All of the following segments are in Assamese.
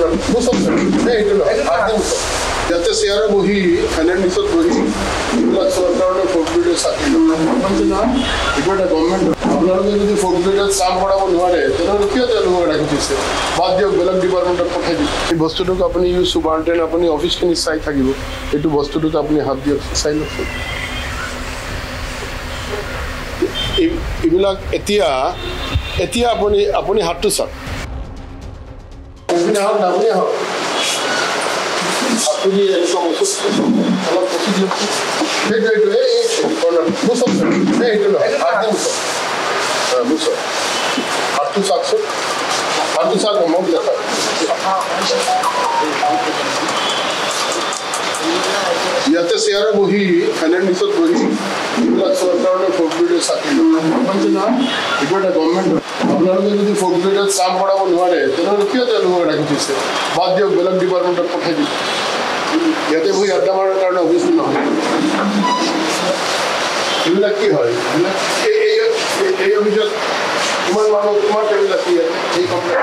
যাতে চেয়ারে বহি ফেনের নিচত বহি এইবিলাক চৰকাৰৰ ফৰ্মুলেট চাকি এইটো এটা গভৰ্ণমেণ্ট আপোনালোকে যদি ফৰ্মুলেটত কাম কৰাব নোৱাৰে তেনেহ'লে কিয় তেওঁলোকক ৰাখি দিছে বাদ দিয়ক বেলেগ ডিপাৰ্টমেণ্টত পঠাই দিব এই বস্তুটোক আপুনি ইউ সুপাৰিনটেণ্ডেণ্ট আপুনি অফিচখিনি চাই থাকিব এইটো বস্তুটোত আপুনি হাত দিয়ক চাই লওক এইবিলাক এতিয়া আপুনি হাতটো চাওক আপুনি আহক আপুনি এনেকুৱা বস্তু অলপ পচি দিয়ক হাতটো চাওকচোন হাতটো চাওক মোক দেখা ইয়াতে চেয়াৰে বহি ফেনের নিচত বহি এইবিলাক চৰকাৰৰ ফৰ্মুলেট চাকি এইটো এটা গভৰ্ণমেণ্ট আপোনালোকে যদি ফৰ্মুলেটত কাম কৰাব নোৱাৰে তেনেহ'লে কিয় তেওঁলোকক ৰাখি দিছে বাদ দিয়ক বেলেগ ডিপাৰ্টমেণ্টত পঠাই দিব ইয়াতে বহি আড্ডা মাৰাৰ কাৰণে অফিচটো নহয় এইবিলাক কি হয় এই অফিচত কিমান মানুহ কিমান টেবুল আছে এই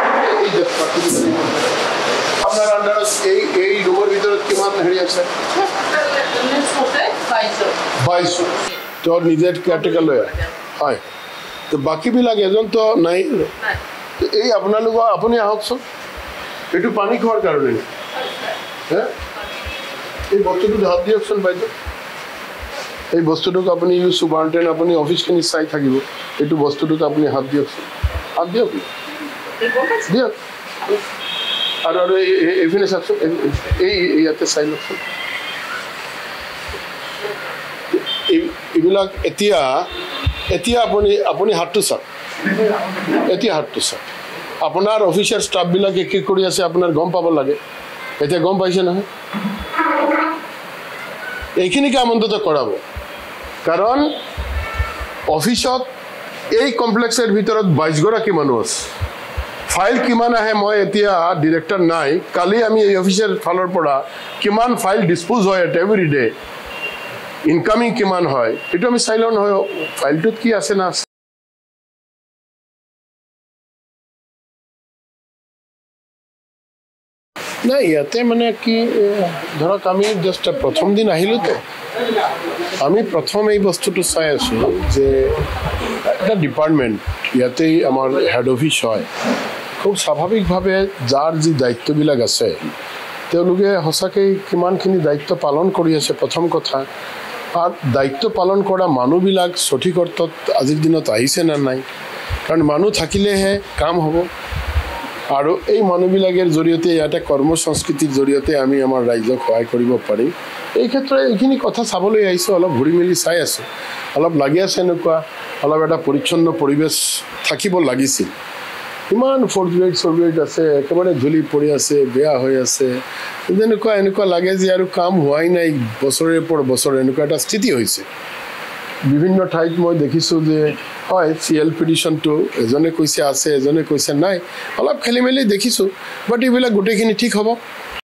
আপোনাৰ আণ্ডাৰত এই ৰুমৰ ভিতৰত কিমান হেৰি আছে 22 তো নিজে কেয়াৰটেকাৰ লৈ হয় তো বাকীবিলাক এজনতো নাই এই আপোনালোকৰ আপুনি আহকচোন এইটো পানী খোৱাৰ কাৰণে এই বস্তুটো হাত দিয়কচোন বাইদেউ এই বস্তুটোক আপুনি ইউ সুপাৰিনটেণ্ডেণ্ট আপুনি অফিচখিনি চাই থাকিব এইটো বস্তুটোত আপুনি হাত দিয়কচোন হাত দিয়ক দিয়ক আৰু এইপিনে চাওকচোন ইয়াতে চাই লওকচোন এইবিলাক এতিয়া আপুনি হাতটো চাওক এতিয়া হাতটো চাওক আপোনাৰ অফিচাৰ ষ্টাফবিলাকে কি কৰি আছে আপোনাৰ গম পাব লাগে এতিয়া গম পাইছে নহয় এইখিনি কাম অন্তত কৰাব কাৰণ অফিচত এই কমপ্লেক্সৰ ভিতৰত 22 গৰাকী মানুহ আছে ফাইল কিমান আহে মই এতিয়া ডিৰেক্টৰ নাই কালি আমি এই অফিচৰ ফালৰ পৰা কিমান ফাইল ডিসপোজ হয় এভৰি ডে ইনকামিং কিমান হয় এটা আমি চাই লওঁ নহয় ফাইলটোত কি আছে না নাই ইয়াতে মানে কি ধৰক আমি জাষ্ট প্ৰথম দিন আহিলো তো আমি প্ৰথম এই বস্তুটো চাই আছো যে এটা ডিপাৰ্টমেণ্ট ইয়াতে আমাৰ হেড অফিচ হয় খুব স্বাভাৱিকভাৱে যাৰ যি দায়িত্ববিলাক আছে তেওঁলোকে সঁচাকৈ কিমানখিনি দায়িত্ব পালন কৰি আছে প্ৰথম কথা আর দায়িত্ব পালন কৰা মানুহবিলাক সঠিক অৰ্থত আজিৰ দিনত আহিছে না নাই কাৰণ মানুহ থাকিলেহে কাম হ'ব আৰু এই মানুহবিলাকৰ জৰিয়তে ইয়াতে কৰ্ম সংস্কৃতিৰ জৰিয়তে আমি আমাৰ ৰাজ্যক সহায় কৰিব পাৰিম এই ক্ষেত্ৰত এইখিনি কথা চাবলৈ আহিছোঁ অলপ ঘূৰি মেলি চাই আছোঁ অলপ লাগি আছে এনেকুৱা অলপ এটা পৰিচ্ছন্ন পৰিৱেশ থাকিব লাগিছিল ইমান ফৰ্গ্ৰেড আছে একেবাৰে ধূলি পৰি আছে বেয়া হৈ আছে এনেকুৱা লাগে যে আৰু কাম হোৱাই নাই বছৰৰ পৰ বছৰ এনেকুৱা এটা স্থিতি হৈছে বিভিন্ন ঠাইত মই দেখিছোঁ যে হয় CL পিটিশনটো এজনে কৈছে আছে এজনে কৈছে নাই অলপ খেলি মেলি দেখিছোঁ বাট এইবিলাক গোটেইখিনি ঠিক হ'ব